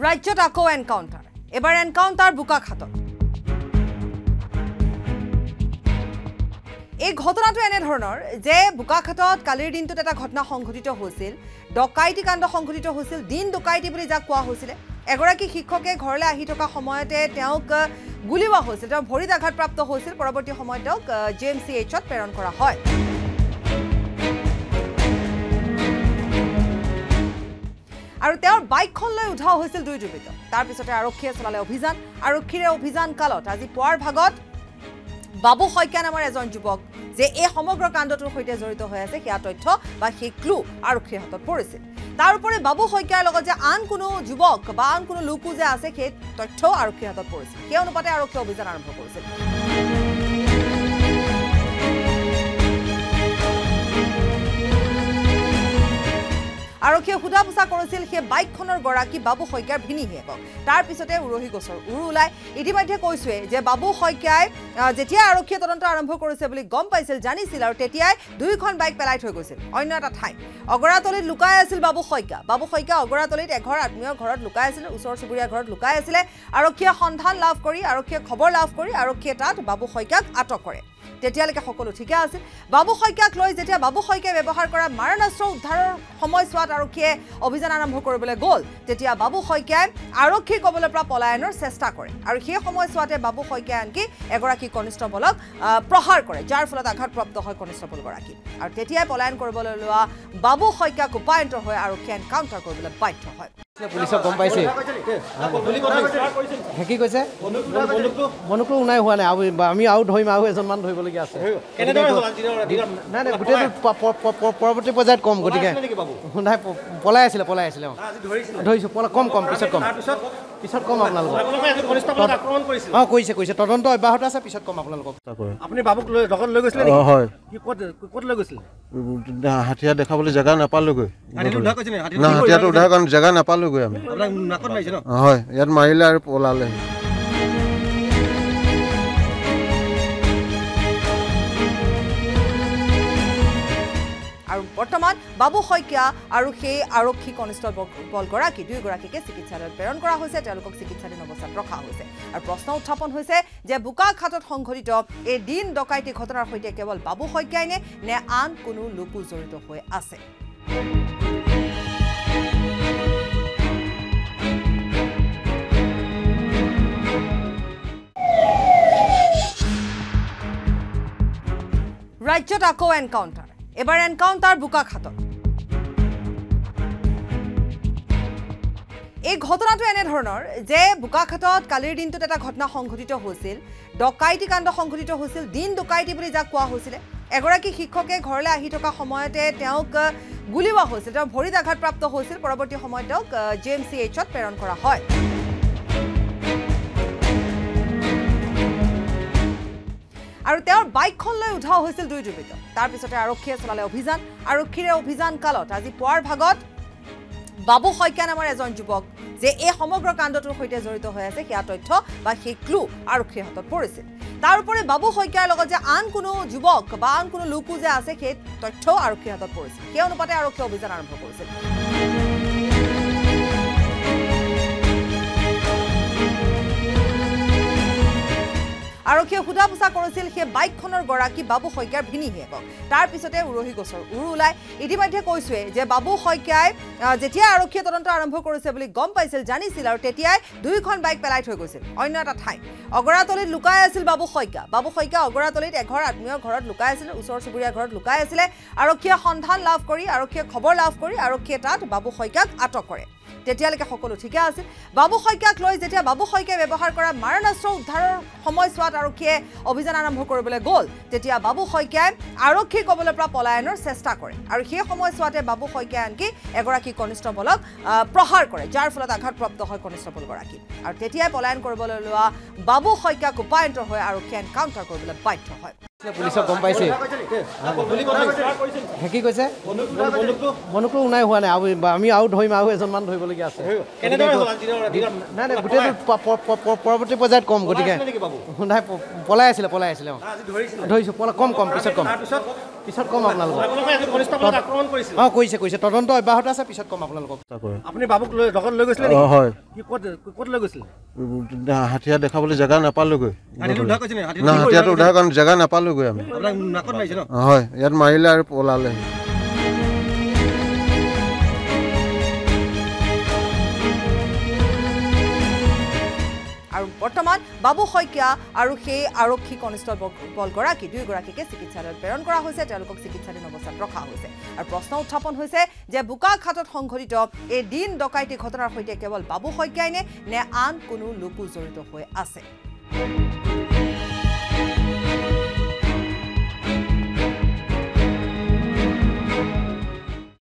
ৰাজ্যত আকৌ এনকাউণ্টাৰ এবাৰ এনকাউণ্টাৰ বোকাখাতত এই ঘটনাটো এনে ধৰণৰ যে বোকাখাতত কালিৰ দিনটোত এটা ঘটনা সংঘটিত হৈছিল ডকাইতি কাণ্ড সংঘটিত হৈছিল দিন ডকাইতি বুলি যাক কোৱা হৈছিল এগৰাকী শিক্ষকে ঘৰলৈ আহি থকা সময়তে তেওঁক গুলিওৱা হৈছিল তেওঁ ভৰিত আঘাতপ্ৰাপ্ত হৈছিল পৰৱৰ্তী সময়ত তেওঁক জেএমচিএইচত প্ৰেৰণ কৰা হয় আৰু তেওঁৰ বাইকখন লৈ উঠা হৈছিল দুই দুৰ্বৃত্ত তাৰ পিছতে আৰক্ষীয়ে চলালে অভিযান আৰক্ষীৰে অভিযান কালত আজি পুৱাৰ ভাগত বাবু শইকীয়া নামৰ এজন যুৱক যে এই সমগ্ৰ কাণ্ডটোৰ সৈতে জড়িত হৈ আছে সেয়া তথ্য বা সেই ক্লু আৰক্ষীৰ হাতত পৰিছিল তাৰ উপৰি বাবু শইকীয়াৰ লগত যে আন কোনো যুৱক বা আন কোনো লোকো যে আছে সেই তথ্য আৰক্ষীৰ হাতত পৰিছিল সেই অনুপাতে আৰক্ষীয়ে অভিযান আৰম্ভ কৰিছিল আৰক্ষীয়ে সোধা পোছা কৰিছিল সেই বাইকখনৰ গৰাকী বাবু শইকীয়াৰ ভিনীহিয়েকক তাৰ পিছতে উৰহি গছৰ উৰু ওলাই ইতিমধ্যে কৈছোৱে যে বাবু শইকীয়াই যেতিয়া আৰক্ষীয়ে তদন্ত আৰম্ভ কৰিছে বুলি গম পাইছিল জানিছিল আৰু তেতিয়াই দুইখন বাইক পেলাই থৈ গৈছিল অন্য এটা ঠাই অগৰাতলিত লুকাই আছিল বাবু শইকীয়া অগৰাতলিত এঘৰ আত্মীয়ৰ ঘৰত লুকাই আছিল ওচৰ চুবুৰীয়া ঘৰত লুকাই আছিল আৰক্ষীয়ে সন্ধান লাভ কৰি আৰক্ষীয়ে খবৰ লাভ কৰি আৰক্ষীয়ে তাত বাবু শইকীয়াক আটক কৰে তেতিয়ালৈকে সকলো ঠিকে আছিল বাবু শইকীয়াক লৈ যেতিয়া বাবু শইকীয়াই ব্যৱহাৰ কৰা মাৰণাস্ত্ৰ উদ্ধাৰৰ সময়ছোৱাত আৰক্ষীয়ে অভিযান আৰম্ভ কৰিবলৈ গ'ল তেতিয়া বাবু শইকীয়াই আৰক্ষীৰ কবলৰ পৰা পলায়নৰ চেষ্টা কৰে আৰু সেই সময়ছোৱাতে বাবু শইকীয়াই আনকি এগৰাকী কনিষ্টেবলক প্ৰহাৰ কৰে যাৰ ফলত আঘাতপ্ৰাপ্ত হয় কনিষ্টেবলগৰাকী আৰু তেতিয়াই পলায়ন কৰিবলৈ লোৱা বাবু শইকীয়াক উপায়ন্তৰ হৈ আৰক্ষীয়ে এনকাউণ্টাৰ কৰিবলৈ বাধ্য হয় পুলিচক গম পাইছে কি কৈছে বন্দুকটো উনাই হোৱা নাই আমি আৰু ধৰিম আৰু এজনমান ধৰিবলগীয়া আছে নাই নাই গোটেইটো পৰৱৰ্তী পৰ্যায়ত কম গতিকে নাই পলাই আছিলে ধৰিছোঁ কম পিছত কম আপোনালোকক অঁ কৰিছে তদন্ত অব্যাহত আছে পিছত কম আপোনালোকক আপুনি বাবুক লগত লৈ গৈছিলে হয় ক'ত লৈ গৈছিলে হাতীয়া দেখাবলৈ জেগা নাপালোগৈ না হাতীয়াটো উদ্ধাৰ কাৰণ জেগা নাপালোগৈ আমি হয় ইয়াত মাৰিলে আৰু পলালে আৰু বৰ্তমান বাবু শইকীয়া আৰু সেই আৰক্ষী কনিষ্টেবলগৰাকী দুয়োগৰাকীকে চিকিৎসালয়ত প্ৰেৰণ কৰা হৈছে তেওঁলোকক চিকিৎসাধীন অৱস্থাত ৰখা হৈছে আৰু প্ৰশ্ন উত্থাপন হৈছে যে বোকাখাতত সংঘটিত এই দিন ডকাইতি ঘটনাৰ সৈতে কেৱল বাবু শইকীয়াই নে আন কোনো লোকো জড়িত হৈ আছে ৰাজ্যত আকৌ এনকাউণ্টাৰ এবাৰ এনকাউণ্টাৰ বোকাখাতত এই ঘটনাটো এনে ধৰণৰ যে বোকাখাতত কালিৰ দিনটোত এটা ঘটনা সংঘটিত হৈছিল ডকাইতি কাণ্ড সংঘটিত হৈছিল দিন ডকাইতি বুলি যাক কোৱা হৈছিল এগৰাকী শিক্ষকে ঘৰলৈ আহি থকা সময়তে তেওঁক গুলিওৱা হৈছিল তেওঁ ভৰিত আঘাতপ্ৰাপ্ত হৈছিল পৰৱৰ্তী সময়ত তেওঁক জেএমচিএইচত প্ৰেৰণ কৰা হয় আৰু তেওঁৰ বাইকখন লৈ উঠা হৈছিল দুই দুৰ্বৃত্ত তাৰ পিছতে আৰক্ষীয়ে চলালে অভিযান আৰক্ষীৰে অভিযান কালত আজি পুৱাৰ ভাগত বাবু শইকীয়া নামৰ এজন যুৱক যে এই সমগ্ৰ কাণ্ডটোৰ সৈতে জড়িত হৈ আছে সেয়া তথ্য বা সেই ক্লু আৰক্ষীৰ হাতত পৰিছিল তাৰ উপৰি বাবু শইকীয়াৰ লগত যে আন কোনো যুৱক বা আন কোনো লোকো যে আছে সেই তথ্য আৰক্ষীৰ হাতত পৰিছিল সেই অনুপাতে আৰক্ষীয়ে অভিযান আৰম্ভ কৰিছিল আৰক্ষীয়ে সোধা পোছা কৰিছিল সেই বাইকখনৰ গৰাকী বাবু শইকীয়াৰ ভিনীহিয়েকক তাৰ পিছতে উৰহি গছৰ উৰু ওলাই ইতিমধ্যে কৈছোৱে যে বাবু শইকীয়াই যেতিয়া আৰক্ষীয়ে তদন্ত আৰম্ভ কৰিছে বুলি গম পাইছিল জানিছিল আৰু তেতিয়াই দুইখন বাইক পেলাই থৈ গৈছিল অন্য এটা ঠাই অগৰাতলিত লুকাই আছিল বাবু শইকীয়া অগৰাতলিত এঘৰ আত্মীয়ৰ ঘৰত লুকাই আছিল ওচৰ চুবুৰীয়া ঘৰত লুকাই আছিল আৰক্ষীয়ে সন্ধান লাভ কৰি আৰক্ষীয়ে খবৰ লাভ কৰি আৰক্ষীয়ে তাত বাবু শইকীয়াক আটক কৰে তেতিয়ালৈকে সকলো ঠিকে আছিল বাবু শইকীয়াক লৈ যেতিয়া বাবু শইকীয়াই ব্যৱহাৰ কৰা মাৰণাস্ত্ৰ উদ্ধাৰৰ সময়ছোৱাত আৰক্ষীয়ে অভিযান আৰম্ভ কৰিবলৈ গ'ল তেতিয়া বাবু শইকীয়াই আৰক্ষীৰ কবলৰ পৰা পলায়নৰ চেষ্টা কৰে আৰু সেই সময়ছোৱাতে বাবু শইকীয়াই আনকি এগৰাকী কনিষ্টেবলক প্ৰহাৰ কৰে যাৰ ফলত আঘাতপ্ৰাপ্ত হয় কনিষ্টেবলগৰাকী আৰু তেতিয়াই পলায়ন কৰিবলৈ লোৱা বাবু শইকীয়াক উপায়ন্তৰ হৈ আৰক্ষীয়ে এনকাউণ্টাৰ কৰিবলৈ বাধ্য হয় পুলিচক গম পাইছে কি কৈছে বন্দুকটো উনাই হোৱা নাই আমি আৰু ধৰিম আৰু এজনমান ধৰিবলগীয়া আছে নাই নাই গোটেইটো পৰৱৰ্তী পৰ্যায়ত কম গতিকে নাই পলাই আছিলে ধৰিছোঁ কম পিছত পিছত কম আপোনালোকক আক্ৰমণ কৰিছিল অঁ কৰিছে তদন্ত অব্যাহত আছে পিছত কম আপোনালোকক আপুনি বাবুক লগত লৈ গৈছিলে নেকি হয় কি ক'ত লৈ গৈছিলে হাতীয়া দেখাবলৈ জেগা নাপালোগৈ হাতীটো উদ্ধাৰ কৰিছে নেকি না হাতীয়াটো উদ্ধাৰ কাৰণ জেগা নাপালোগৈ আমি আপোনাক নাকত মাৰিছে ন হয় ইয়াত মাৰিলে আৰু পলালে আৰু বৰ্তমান বাবু শইকীয়া আৰু সেই আৰক্ষী কনিষ্টবলগৰাকী দুয়োগৰাকীকে চিকিৎসালয়ত প্ৰেৰণ কৰা হৈছে তেওঁলোকক চিকিৎসাধীন অৱস্থাত ৰখা হৈছে আৰু প্ৰশ্ন উত্থাপন হৈছে যে বোকাখাটত সংঘটিত এই দিন ডকাইতি ঘটনাৰ সৈতে কেৱল বাবু শইকীয়াই নে আন কোনো লোকো জড়িত হৈ আছে